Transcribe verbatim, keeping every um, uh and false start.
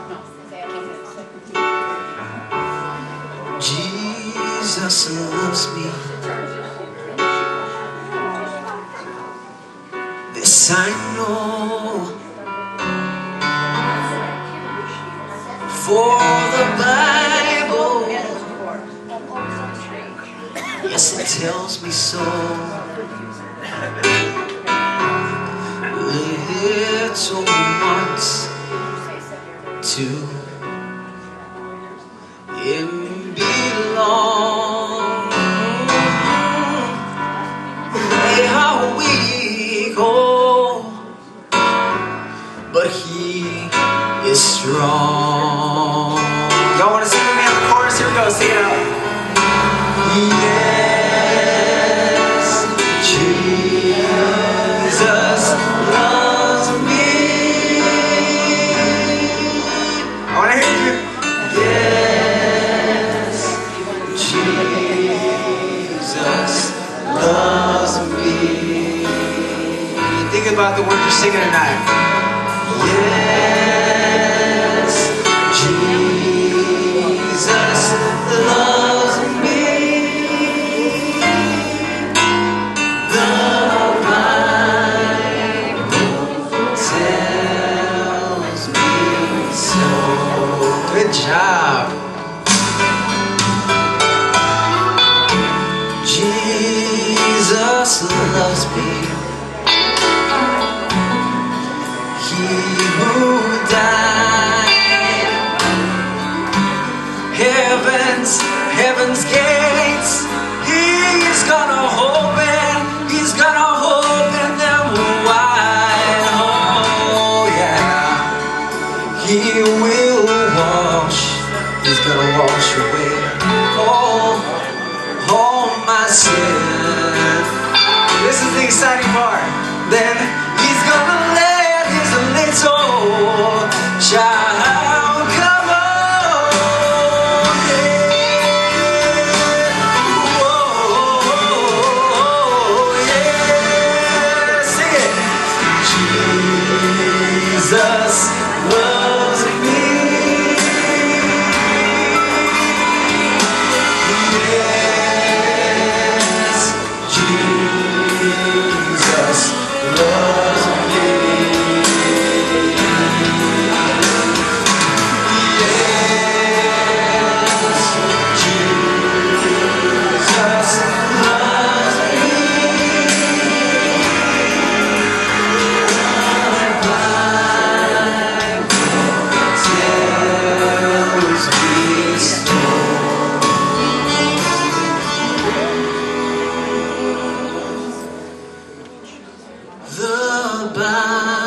Jesus loves me. This I know, for the Bible, yes, it tells me so. Little ones to him belong. They are weak, oh, but he is strong. Y'all want to sing with me on the chorus? Here we go, sing it out. Yes, Jesus loves me. I want to hear you. Yes, Jesus loves me. Think about the words you're singing tonight. Yes, Jesus loves me. The Bible tells me so. Good job. Jesus loves me. He who died, heaven's, heaven's gates, he's gonna open, he's gonna open them wide. Oh yeah, he will wash, he's gonna wash away all, all my sin. This is the exciting part. Then he's gonna let his little child come on, yeah. Whoa, yeah. Sing it. Jesus loves me. Yes, Jesus loves me. The Bible